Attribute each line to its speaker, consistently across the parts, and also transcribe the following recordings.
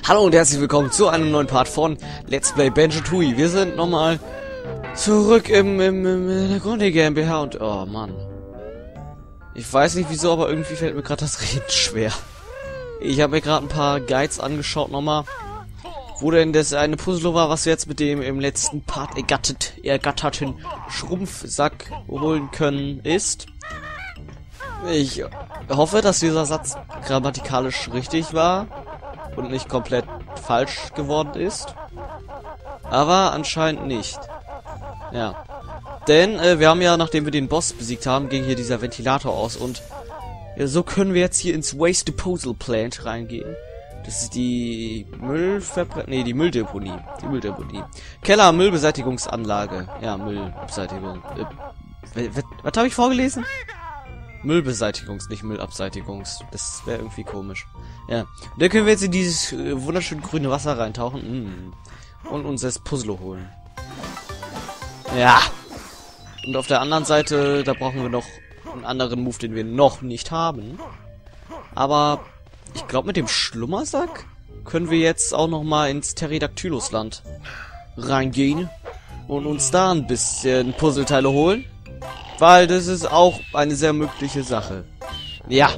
Speaker 1: Hallo und herzlich willkommen zu einem neuen Part von Let's Play Banjo-Tooie. Wir sind nochmal zurück in der Grunde GmbH und... Oh Mann. Ich weiß nicht wieso, aber irgendwie fällt mir gerade das Reden schwer. Ich habe mir gerade ein paar Guides angeschaut nochmal. Wo denn das eine Puzzle war, was wir jetzt mit dem im letzten Part ergatterten Schrumpfsack holen können, ist... Ich hoffe, dass dieser Satz grammatikalisch richtig war und nicht komplett falsch geworden ist. Aber anscheinend nicht. Ja. Denn wir haben ja, nachdem wir den Boss besiegt haben, ging hier dieser Ventilator aus und so können wir jetzt hier ins Waste Disposal Plant reingehen. Das ist die die Mülldeponie. Die Mülldeponie. Keller, Müllbeseitigungsanlage. Ja, Müllbeseitigung. Was habe ich vorgelesen? Müllbeseitigungs, nicht Müllabseitigungs. Das wäre irgendwie komisch. Ja. Und dann können wir jetzt in dieses wunderschön grüne Wasser reintauchen. Und uns das Puzzle holen. Ja. Und auf der anderen Seite, da brauchen wir noch einen anderen Move, den wir noch nicht haben. Aber ich glaube, mit dem Schlummersack können wir jetzt auch noch mal ins Pterodactylus-Land reingehen und uns da ein bisschen Puzzleteile holen. Weil das ist auch eine sehr mögliche Sache. Ja.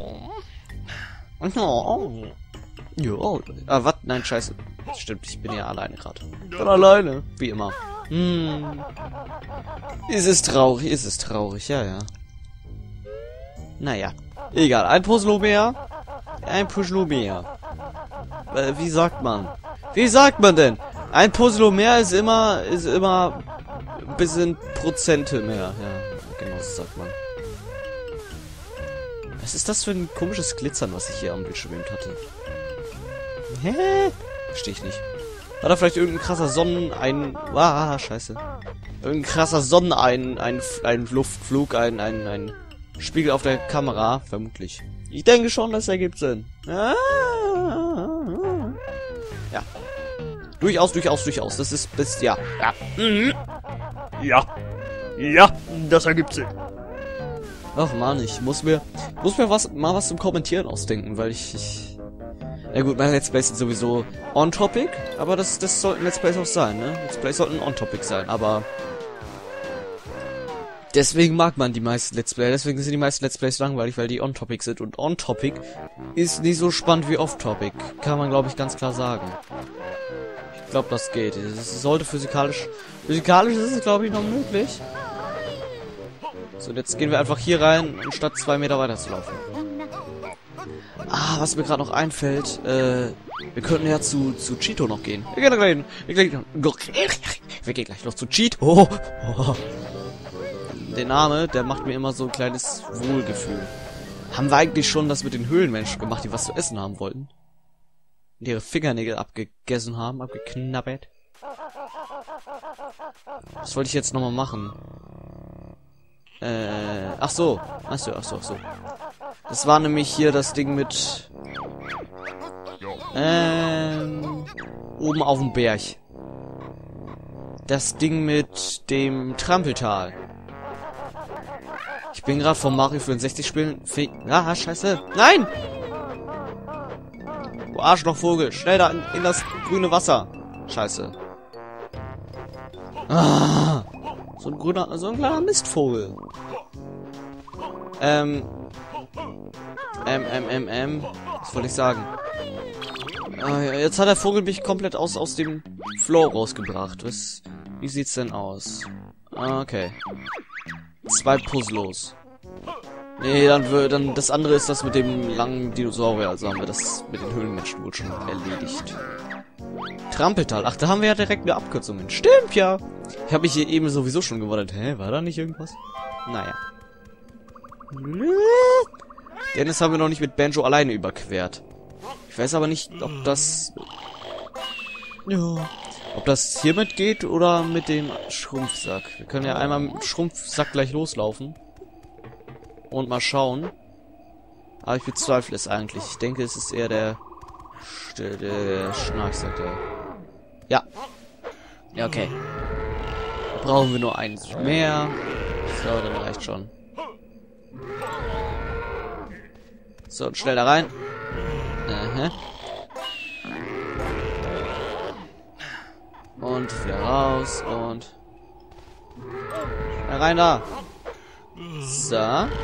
Speaker 1: Ja. Ah, was? Nein, scheiße. Stimmt, ich bin ja alleine gerade. Bin alleine. Wie immer. Ist es traurig, ja. Naja. Egal, ein Puzzle mehr. Ein Puzzle mehr. Wie sagt man? Wie sagt man denn? Ein Puzzle mehr ist immer ein bisschen Prozente mehr, ja. Genau, das sagt man. Was ist das für ein komisches Glitzern, was ich hier am Bildschirm eben hatte? Hä? Verstehe ich nicht. War da vielleicht irgendein krasser scheiße. Irgendein krasser ein Luftflug, ein Spiegel auf der Kamera? Vermutlich. Ich denke schon, das ergibt Sinn. Ja. Durchaus. Das ist ja.
Speaker 2: Ja, das ergibt Sinn.
Speaker 1: Ach man, ich muss mir mal was zum Kommentieren ausdenken, weil na gut, meine Let's Plays sind sowieso on-topic, aber das sollten Let's Plays auch sein, ne? Let's Plays sollten on-topic sein, aber deswegen mag man die meisten Let's Plays, deswegen sind die meisten Let's Plays langweilig, weil die on-topic sind und on-topic ist nicht so spannend wie off-topic, kann man glaube ich ganz klar sagen. Ich glaube, das geht. Es sollte physikalisch ist es glaube ich noch möglich. So, und jetzt gehen wir einfach hier rein, anstatt 2 Meter weiter zu laufen. Ah, was mir gerade noch einfällt, wir könnten ja zu Cheeto noch gehen. Wir gehen gleich noch zu Cheeto. Der Name, der macht mir immer so ein kleines Wohlgefühl. Haben wir eigentlich schon das mit den Höhlenmenschen gemacht, die was zu essen haben wollten? Und ihre Fingernägel abgegessen haben, abgeknabbert? Was wollte ich jetzt nochmal machen? Ach so. Das war nämlich hier das Ding mit... oben auf dem Berg. Das Ding mit dem Trampeltal. Ich bin gerade vom Mario 64 spielen... Ah, scheiße. Nein! Du Arschlochvogel. Schnell da in das grüne Wasser. Scheiße. Ah! So ein kleiner Mistvogel. Was wollte ich sagen? Jetzt hat der Vogel mich komplett aus dem Flow rausgebracht. Wie sieht's denn aus? Okay. 2 Puzzlos. Nee, dann das andere ist das mit dem langen Dinosaurier. Also haben wir das mit den Höhlenmenschen wohl schon erledigt. Trampeltal. Ach, da haben wir ja direkt eine Abkürzung. Stimmt, ja. Ich habe mich hier eben sowieso schon gewundert. Hä, war da nicht irgendwas? Naja. Dennis haben wir noch nicht mit Banjo alleine überquert. Ich weiß aber nicht, ob das... Ja. Ob das hiermit geht oder mit dem Schrumpfsack. Wir können ja einmal mit dem Schrumpfsack gleich loslaufen. Und mal schauen. Aber ich bezweifle es eigentlich. Ich denke, es ist eher der Schnarchsack, der... Ja. Ja, okay. Brauchen wir nur eins mehr. So, dann reicht schon. So, und schnell da rein. Und wieder raus und... rein da! So.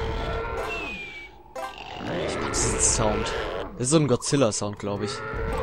Speaker 1: Ich mag diesen Sound. Das ist so ein Godzilla-Sound, glaube ich.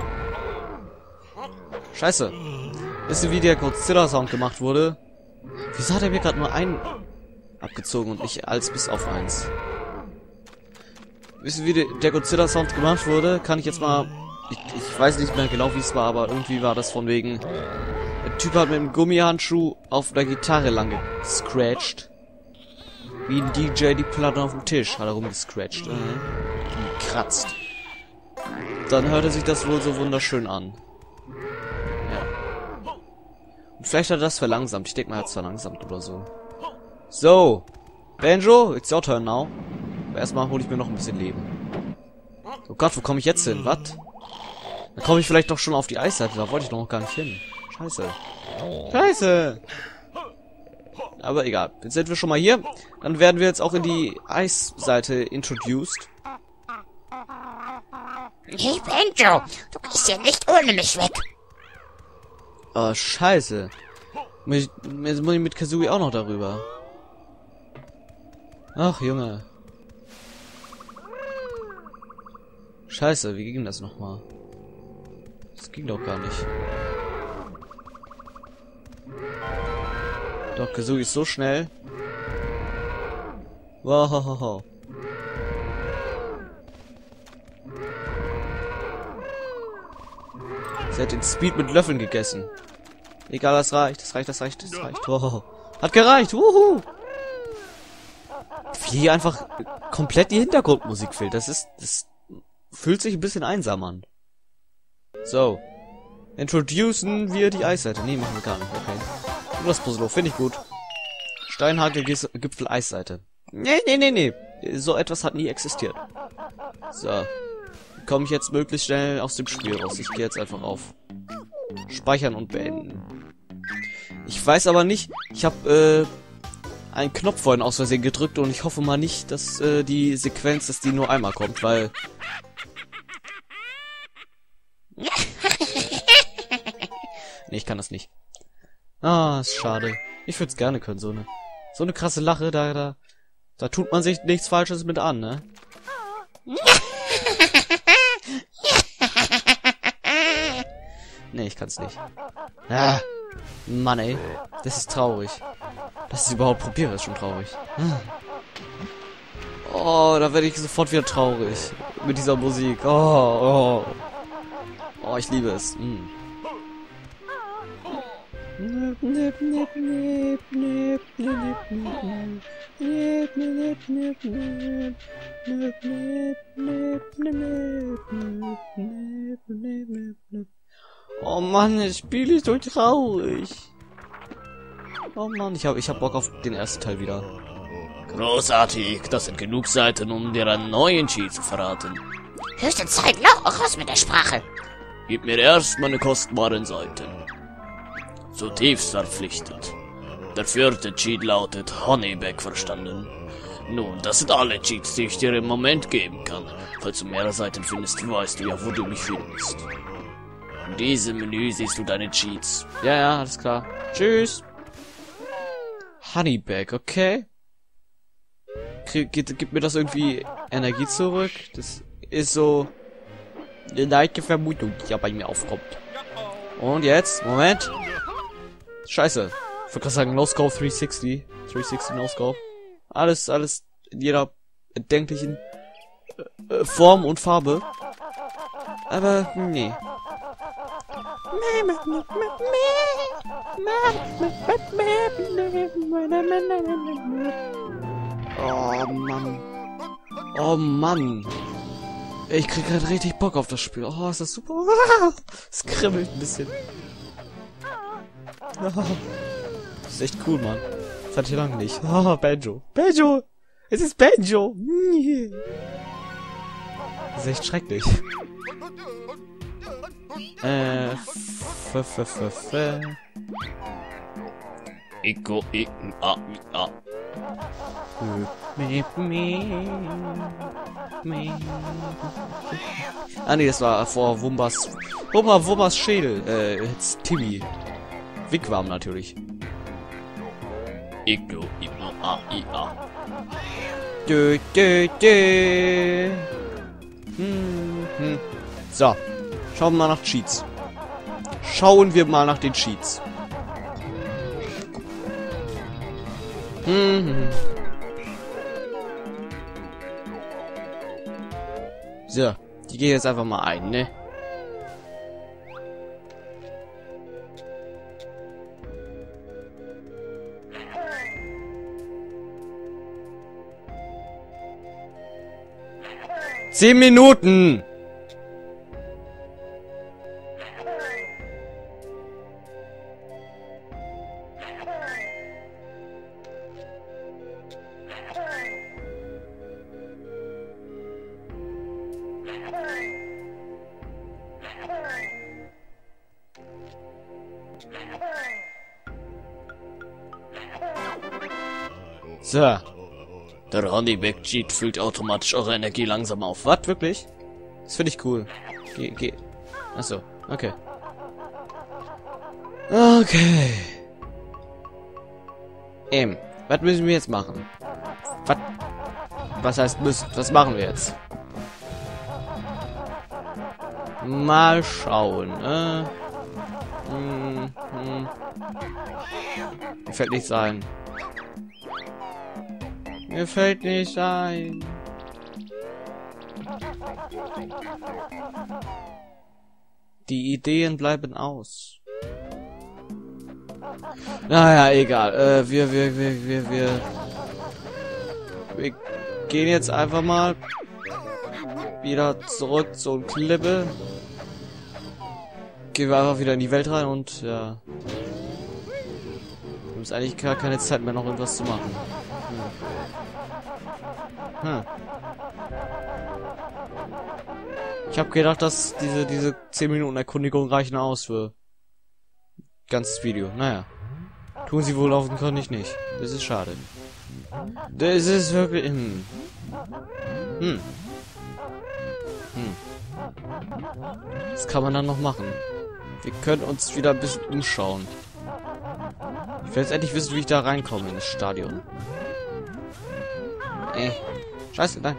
Speaker 1: Scheiße. Wisst ihr, wie der Godzilla-Sound gemacht wurde? Wieso hat er mir gerade nur einen abgezogen und nicht als bis auf 1? Wisst ihr, wie der Godzilla-Sound gemacht wurde? Kann ich jetzt mal... Ich weiß nicht mehr genau, wie es war, aber irgendwie war das von wegen... Der Typ hat mit einem Gummihandschuh auf der Gitarre lang gescratcht. Wie ein DJ die Platte auf dem Tisch hat er rumgescratcht. Gekratzt. Dann hörte sich das wohl so wunderschön an. Ja. Und vielleicht hat er das verlangsamt. Ich denke mal, er hat es verlangsamt oder so. So. Banjo, it's your turn now. Aber erstmal hole ich mir noch ein bisschen Leben. Oh Gott, wo komme ich jetzt hin? Was? Da komme ich vielleicht doch schon auf die Eisseite. Da wollte ich noch gar nicht hin. Scheiße. Scheiße. Aber egal. Jetzt sind wir schon mal hier. Dann werden wir jetzt auch in die Eisseite introduced.
Speaker 3: Hey Banjo, du gehst ja nicht ohne mich weg.
Speaker 1: Oh, scheiße. Jetzt muss ich mit Kazooie auch noch darüber. Ach, Junge. Scheiße, wie ging das nochmal? Das ging doch gar nicht. Doch, Kazooie ist so schnell. Wow. Sie hat den Speed mit Löffeln gegessen. Egal, das reicht. Wow. Hat gereicht. Wuhu. Wie hier einfach komplett die Hintergrundmusik fehlt. Das fühlt sich ein bisschen einsam an. So. Introducen wir die Eisseite. Nee, machen wir gar nicht. Okay. Und das Puzzle finde ich gut. Steinhagel, Gipfel, Eisseite. Nee. So etwas hat nie existiert. So. Komme ich jetzt möglichst schnell aus dem Spiel raus. Ich gehe jetzt einfach auf Speichern und beenden. Ich weiß aber nicht, ich habe einen Knopf vorhin aus Versehen gedrückt und ich hoffe mal nicht, dass die Sequenz, dass die nur einmal kommt, weil... Nee, ich kann das nicht. Ah, ist schade. Ich würde es gerne können, so eine krasse Lache, da tut man sich nichts Falsches mit an, ne? Nee, ich kann's nicht. Ah, Mann, ey. Das ist traurig. Dass ich es überhaupt probiere, ist schon traurig. Oh, da werde ich sofort wieder traurig. Mit dieser Musik. Oh, ich liebe es. Oh Mann, das Spiel ist so traurig. Oh Mann, ich hab Bock auf den ersten Teil wieder.
Speaker 4: Großartig, das sind genug Seiten, um dir einen neuen Cheat zu verraten.
Speaker 3: Höchste Zeit, raus mit der Sprache.
Speaker 4: Gib mir erst meine kostbaren Seiten. Zutiefst verpflichtet. Der 4. Cheat lautet Honeyback verstanden. Nun, das sind alle Cheats, die ich dir im Moment geben kann. Falls du mehrere Seiten findest, weißt du ja, wo du mich findest. In diesem Menü siehst du deine Cheats.
Speaker 1: Ja, alles klar. Tschüss. Honeyback, okay. Gibt mir das irgendwie Energie zurück? Das ist so eine leichte Vermutung, die ja bei mir aufkommt. Und jetzt, Moment. Scheiße. Ich wollte gerade sagen, No Scope 360. 360 No Scope. Alles in jeder erdenklichen Form und Farbe. Aber, nee. Oh Mann. Oh Mann. Ich krieg gerade richtig Bock auf das Spiel. Oh, ist das super. Es kribbelt ein bisschen. Das ist echt cool, Mann. Das hatte ich lange nicht. Oh, Banjo. Banjo! Es ist Banjo! Das ist echt schrecklich. Ah nee, das war vor Wumbas Schädel. Jetzt Timmy. Wigwam natürlich.
Speaker 4: Iglo, Iglo, A, I, A.
Speaker 1: Dö, dö, dö. So. Schauen wir mal nach Cheats. Schauen wir mal nach den Cheats. So. Die gehe jetzt einfach mal ein, ne? Zehn Minuten! So.
Speaker 4: Der Honeyback-Cheat füllt automatisch eure Energie langsam auf.
Speaker 1: Was, wirklich? Das finde ich cool. Geh. Achso, okay. Okay. Was müssen wir jetzt machen? Was heißt müssen? Was machen wir jetzt? Mal schauen. Mir fällt nichts ein. Mir fällt nicht ein. Die Ideen bleiben aus. Naja, egal. Wir gehen jetzt einfach mal wieder zurück zur Klippe. Gehen wir einfach wieder in die Welt rein und ja. Wir haben jetzt eigentlich gar keine Zeit mehr, noch irgendwas zu machen. Ich habe gedacht, dass diese 10 Minuten Erkundigung reichen aus für ganzes Video. Naja. Tun sie wohl offenkundig nicht. Das ist schade. Das ist wirklich... Was kann man dann noch machen? Wir können uns wieder ein bisschen umschauen. Ich will jetzt endlich wissen, wie ich da reinkomme in das Stadion. Scheiße, nein.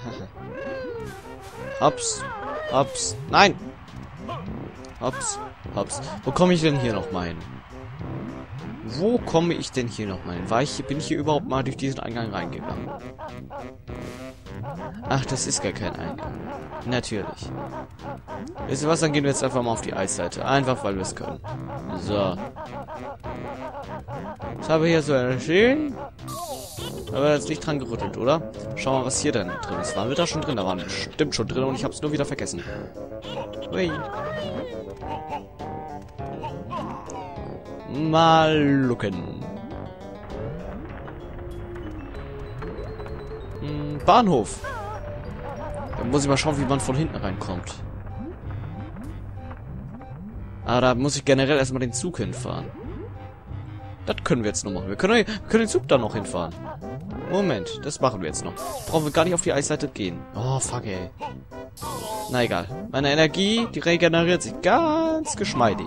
Speaker 1: Hops. Nein. Hops. Wo komme ich denn hier noch mal hin? Wo komme ich denn hier noch mal hin? Bin ich hier überhaupt mal durch diesen Eingang reingegangen? Ach, das ist gar kein Eingang. Natürlich. Wisst ihr was? Dann gehen wir jetzt einfach mal auf die Eisseite. Einfach, weil wir es können. So. Was habe ich hier so erschienen? Aber jetzt nicht dran gerüttelt, oder? Schauen wir mal, was hier denn drin ist. Waren wir da schon drin? Da waren wir bestimmt schon drin und ich habe es nur wieder vergessen. Hui. Mal gucken. Bahnhof. Da muss ich mal schauen, wie man von hinten reinkommt. Ah, da muss ich generell erstmal den Zug hinfahren. Das können wir jetzt noch machen. Wir können den Zug da noch hinfahren. Moment, das machen wir jetzt noch. Brauchen wir gar nicht auf die Eisseite gehen. Oh, fuck, ey. Na egal. Meine Energie, die regeneriert sich ganz geschmeidig.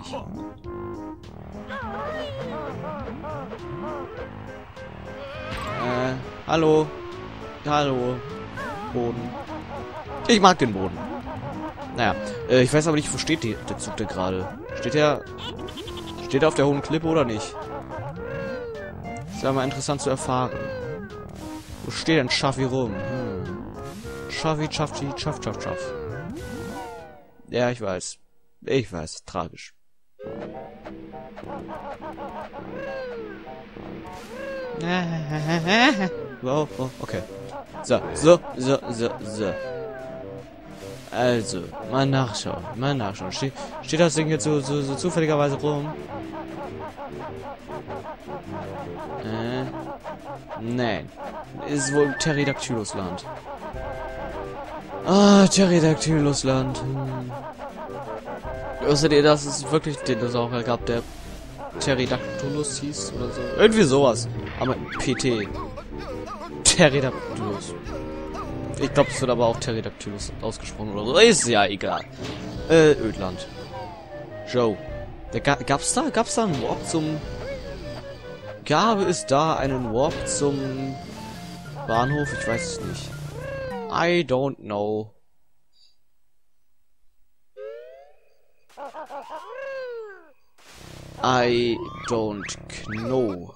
Speaker 1: Hallo. Hallo. Boden. Ich mag den Boden. Naja, ich weiß aber nicht, wo steht der Zug denn gerade? Steht er auf der hohen Klippe oder nicht? Ist ja mal interessant zu erfahren. Wo steht denn Schaffi rum? Schaffi. Ja, ich weiß. Tragisch. Wow, oh, okay. So. Also, mal nachschauen. Steht das Ding jetzt so zufälligerweise rum? Nein. Ist wohl Pterodactylus-Land. Ah, Pterodactylus-Land. Wusstet ihr, dass es wirklich den Dinosaurier gab, der Pterodactylus hieß oder so? Irgendwie sowas. Aber PT. Pterodactylus. Ich glaube, es wird aber auch Pterodactylus ausgesprochen oder so. Ist ja egal. Ödland. Joe. Gab's da einen Warp zum... Gab es da einen Warp zum Bahnhof? Ich weiß es nicht. I don't know. I don't know.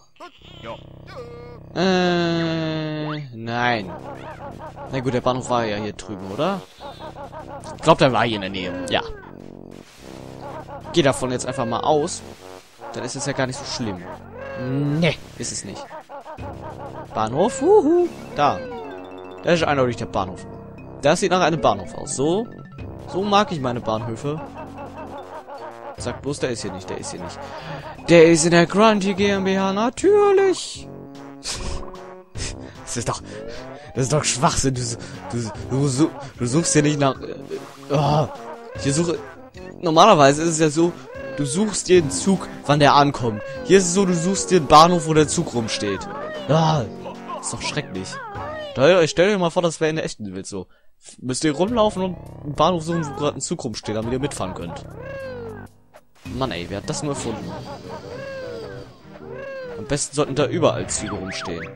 Speaker 1: Nein. Na gut, der Bahnhof war ja hier drüben, oder? Ich glaube, der war hier in der Nähe. Ja. Geh davon jetzt einfach mal aus. Dann ist es ja gar nicht so schlimm. Nee, ist es nicht. Bahnhof, da. Da ist eindeutig der Bahnhof. Das sieht nach einem Bahnhof aus. So mag ich meine Bahnhöfe. Sag bloß, der ist hier nicht, der ist hier nicht. Der ist in der Grunty GmbH, natürlich. Das ist doch Schwachsinn. Du suchst hier nicht nach... Normalerweise ist es ja so, du suchst dir einen Zug, wann der ankommt. Hier ist es so, du suchst dir einen Bahnhof, wo der Zug rumsteht. Ist doch schrecklich. Stell dir mal vor, das wäre in der echten Welt so. Müsst ihr rumlaufen und einen Bahnhof suchen, wo gerade ein Zug rumsteht, damit ihr mitfahren könnt. Mann ey, wer hat das nur erfunden? Am besten sollten da überall Züge rumstehen.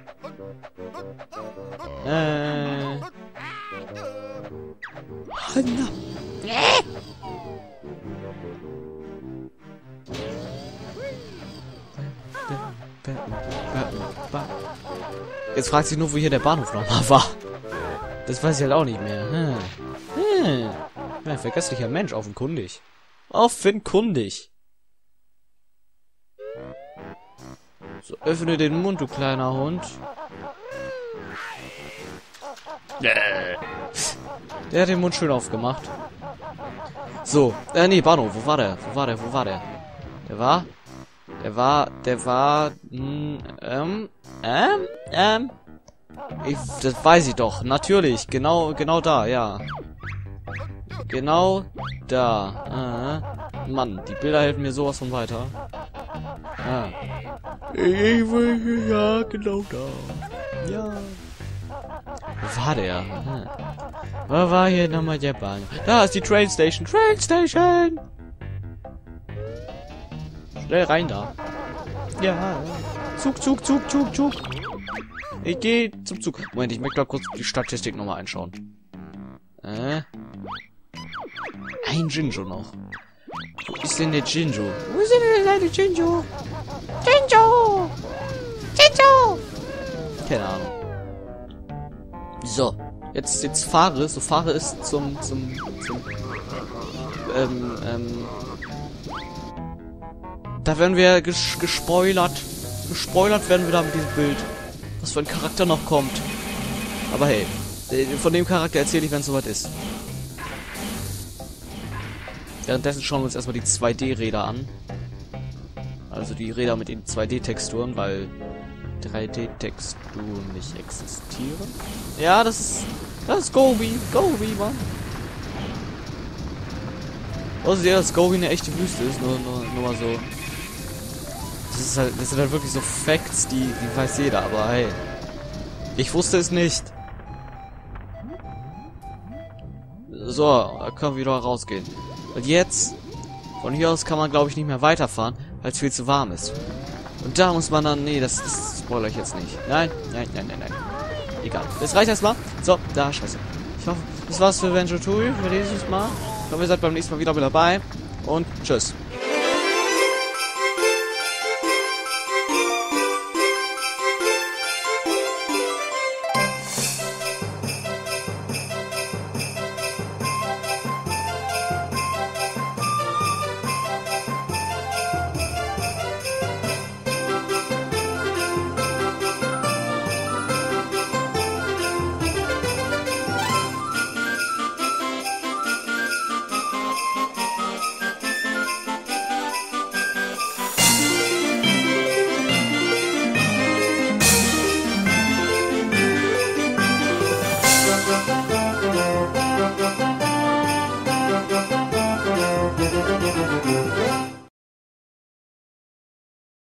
Speaker 1: Jetzt fragt sich nur, wo hier der Bahnhof nochmal war. Das weiß ich halt auch nicht mehr. Ja, vergesslicher Mensch, offenkundig. Offenkundig. So, öffne den Mund, du kleiner Hund. Der hat den Mund schön aufgemacht. So, nee, Bahnhof, wo war der? Das weiß ich doch, natürlich, genau da, ja. Genau da. Mann, die Bilder helfen mir sowas von weiter. Ja, genau da. Ja. Wo war der? Wo war hier nochmal der Bahn? Da ist die Train Station. Train Station! Schnell rein da. Ja. Zug. Ich gehe zum Zug. Moment, ich möchte mal kurz die Statistik nochmal einschauen. Ein Jinjo noch. Wo ist denn der Jinjo? Wo ist denn der Jinjo? Jinjo! Keine Ahnung. So. Jetzt fahre es zum da werden wir gespoilert. Gespoilert werden wir da mit diesem Bild. Was für ein Charakter noch kommt. Aber hey, von dem Charakter erzähle ich, wenn es soweit ist. Währenddessen schauen wir uns erstmal die 2D-Räder an. Also die Räder mit den 2D-Texturen, weil 3D-Texturen nicht existieren. Ja, das ist Gobi. Gobi, Mann. Außerdem, dass Gobi eine echte Wüste ist, nur mal so. Das sind halt wirklich so Facts, die weiß jeder, aber hey. Ich wusste es nicht. So, da können wir wieder rausgehen. Und jetzt, von hier aus kann man, glaube ich, nicht mehr weiterfahren, weil es viel zu warm ist. Und da muss man dann, nee, das spoilere ich jetzt nicht. Nein. Egal. Das reicht erstmal. So, da, scheiße. Ich hoffe, das war's für Banjo-Tooie für dieses Mal. Ich hoffe, ihr seid beim nächsten Mal wieder dabei. Und tschüss.